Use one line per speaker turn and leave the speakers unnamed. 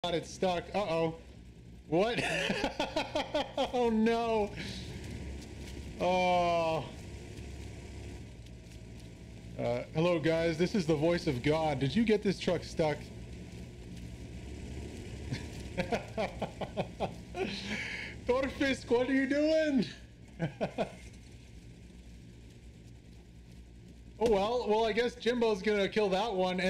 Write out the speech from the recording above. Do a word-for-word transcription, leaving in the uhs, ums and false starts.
God, it's stuck. Uh-oh. What? Oh, no. Oh. Uh, hello, guys. This is the voice of God. Did you get this truck stuck? Thorfisk, what are you doing? Oh, well. Well, I guess Jimbo's gonna kill that one.